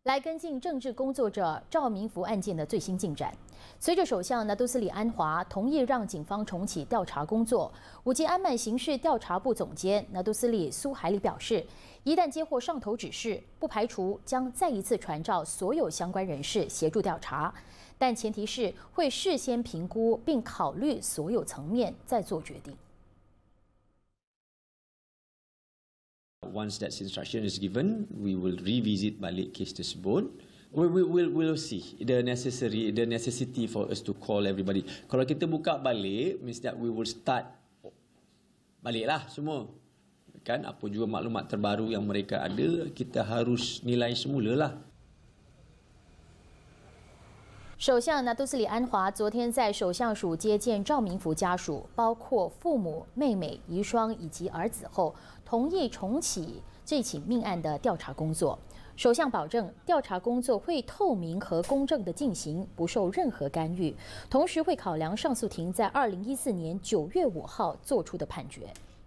来跟进政治工作者赵明福案件的最新进展。随着首相拿督斯里安华同意让警方重启调查工作，五级安曼刑事调查部总监拿督斯里苏海里表示，一旦接获上头指示，不排除将再一次传召所有相关人士协助调查，但前提是会事先评估并考虑所有层面再做决定。 Once that instruction is given, we will revisit balik case tersebut. We'll see the necessity for us to call everybody. Kalau kita buka balik, means that we will start baliklah semua. Kan apa juga maklumat terbaru yang mereka ada, kita harus nilai semula lah. 首相拿督斯里安华昨天在首相署接见赵明福家属，包括父母、妹妹、遗孀以及儿子后，同意重启这起命案的调查工作。首相保证，调查工作会透明和公正地进行，不受任何干预，同时会考量上诉庭在2014年9月5号作出的判决。